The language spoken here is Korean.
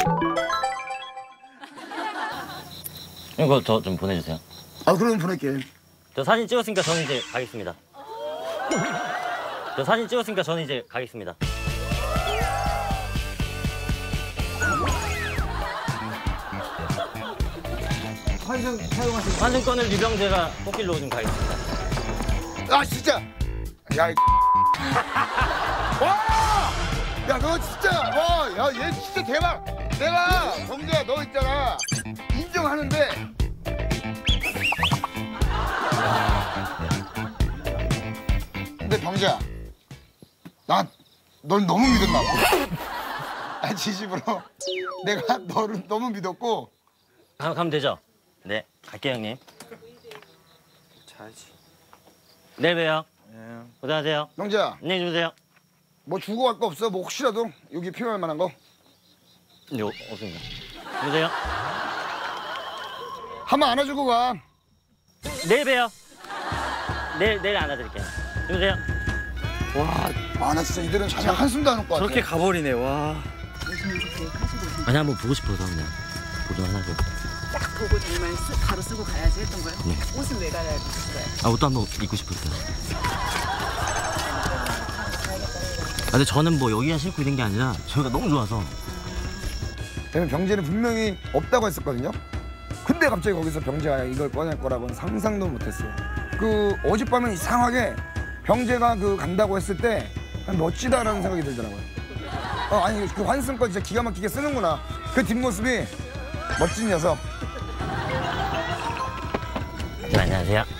이거 저 좀 보내주세요. 아, 그럼 보낼게. 저 사진 찍었으니까 저는 이제 가겠습니다. 저 사진 찍었으니까 저는 이제 가겠습니다. 환승권을 유병재가 꽃길로 좀 가겠습니다. 아, 진짜. 야, 이 와! 야, 너 진짜. 와, 야, 얘 진짜 대박. 내가 정재야, 너 있잖아. 인정하는데. 근데 병재야, 널 너무 믿었나 봐. 아, 진심으로. 내가 너를 너무 믿었고. 가면 되죠? 네, 갈게요, 형님. 자야지. 내일 봬요. 예. 고생하세요. 병재야, 안녕히 주무세요. 뭐 주고 갈 거 없어? 뭐 혹시라도 여기 필요할 만한 거? 네, 없습니다. 주무세요. 한번 안아주고 가. 내일 봬요. 내일 안아드릴게요. 주무세요. 아, 나 진짜 이들은 잠깐 한숨도 안 올 것 같아. 저렇게 가버리네, 와. 아니, 한번 보고 싶어서 그냥 보좀 하나도. 딱 보고 정말 바로 쓰고 가야지 했던 거예요? 네. 옷은 왜 갈아입으셨어요? 아, 옷도 한번 입고 싶었어요. 아, 근데 저는 뭐 여기가 싫고 이런 게 아니라 저희가 너무 좋아서. 왜냐면 병재는 분명히 없다고 했었거든요. 근데 갑자기 거기서 병재가 이걸 꺼낼 거라고는 상상도 못했어요. 그 어젯밤에 이상하게 병재가 그 간다고 했을 때 멋지다라는 생각이 들더라고요. 아니, 그 환승권 진짜 기가 막히게 쓰는구나. 그 뒷모습이 멋진 녀석. 네, 안녕하세요.